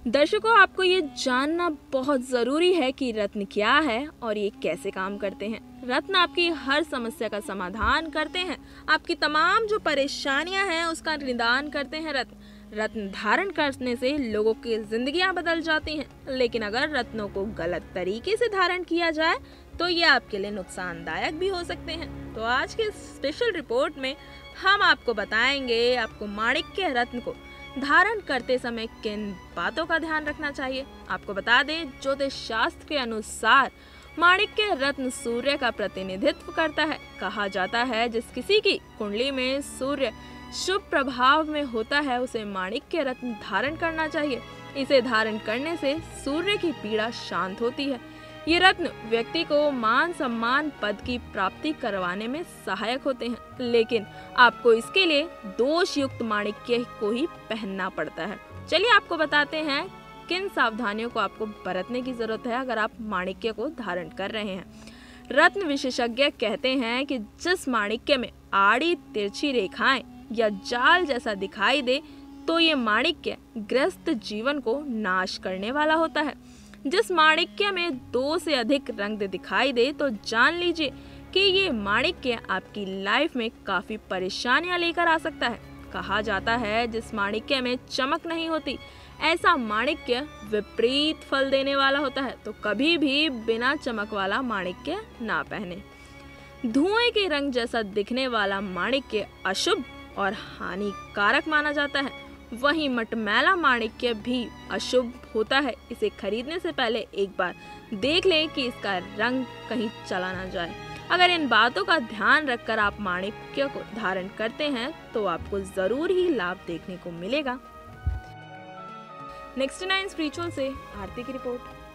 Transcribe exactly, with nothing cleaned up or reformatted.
दर्शकों, आपको ये जानना बहुत ज़रूरी है कि रत्न क्या है और ये कैसे काम करते हैं। रत्न आपकी हर समस्या का समाधान करते हैं, आपकी तमाम जो परेशानियां हैं उसका निदान करते हैं। रत्न रत्न धारण करने से लोगों की जिंदगियां बदल जाती हैं, लेकिन अगर रत्नों को गलत तरीके से धारण किया जाए तो ये आपके लिए नुकसानदायक भी हो सकते हैं। तो आज के स्पेशल रिपोर्ट में हम आपको बताएंगे आपको माणिक्य रत्न को धारण करते समय किन बातों का ध्यान रखना चाहिए। आपको बता दें, ज्योतिष शास्त्र के अनुसार माणिक्य रत्न सूर्य का प्रतिनिधित्व करता है। कहा जाता है जिस किसी की कुंडली में सूर्य शुभ प्रभाव में होता है उसे माणिक्य रत्न धारण करना चाहिए। इसे धारण करने से सूर्य की पीड़ा शांत होती है। ये रत्न व्यक्ति को मान सम्मान पद की प्राप्ति करवाने में सहायक होते हैं, लेकिन आपको इसके लिए दोष युक्त माणिक्य को ही पहनना पड़ता है। चलिए आपको बताते हैं किन सावधानियों को आपको बरतने की जरूरत है अगर आप माणिक्य को धारण कर रहे हैं। रत्न विशेषज्ञ कहते हैं कि जिस माणिक्य में आड़ी तिरछी रेखाएं या जाल जैसा दिखाई दे तो ये माणिक्य ग्रस्त जीवन को नाश करने वाला होता है। जिस माणिक्य में दो से अधिक रंग दिखाई दे तो जान लीजिए कि ये माणिक्य आपकी लाइफ में काफी परेशानियां लेकर आ सकता है। कहा जाता है जिस माणिक्य में चमक नहीं होती ऐसा माणिक्य विपरीत फल देने वाला होता है। तो कभी भी बिना चमक वाला माणिक्य ना पहने। धुएं के रंग जैसा दिखने वाला माणिक्य अशुभ और हानिकारक माना जाता है। वहीं मटमैला माणिक्य भी अशुभ होता है। इसे खरीदने से पहले एक बार देख लें कि इसका रंग कहीं चला ना जाए। अगर इन बातों का ध्यान रखकर आप माणिक्य को धारण करते हैं तो आपको जरूर ही लाभ देखने को मिलेगा। नेक्स्ट नाइन स्पिरिचुअल से आरती की रिपोर्ट।